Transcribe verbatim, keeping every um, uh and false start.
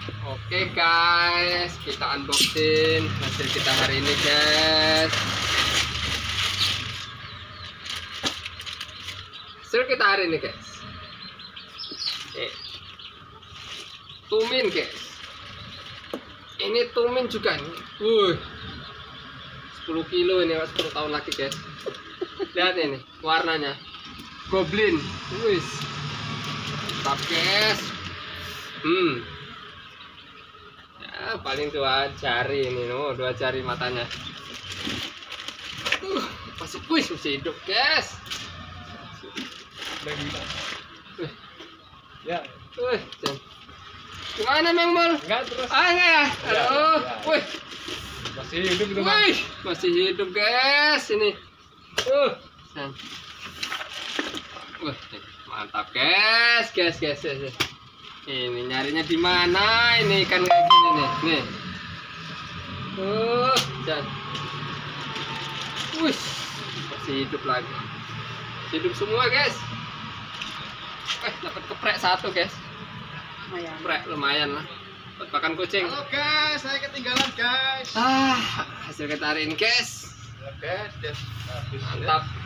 Oke guys, kita unboxing hasil kita hari ini guys. Hasil kita hari ini guys. Eh, tumin guys. Ini tumin juga nih. Wuh, sepuluh kilo ini, sepuluh tahun lagi guys. Lihat ini warnanya, goblin. Wih, mantap guys. Hmm. Ya, paling dua jari ini, no, dua jari matanya. Uh, masih, wih, masih hidup guys. Uh, Ya, uh, gimana Mang Mul? enggak terus. Ah, enggak ya? Ya, Halo, ya. wih, Masih hidup itu, Bang. wih, masih hidup guys ini. Uh, wih, mantap guys, guys, guys, guys. Ini nyarinya di mana ini ikan kayak gini nih, nih. Uh, dan, wih, masih hidup lagi. Masih hidup semua guys. Eh, dapat keprek satu guys. Lumayan. Keprek lumayan lah. Buat makan kucing. Halo guys, saya ketinggalan guys. Ah, hasil kita hari ini guys. Halo guys, guys. Habis Mantap.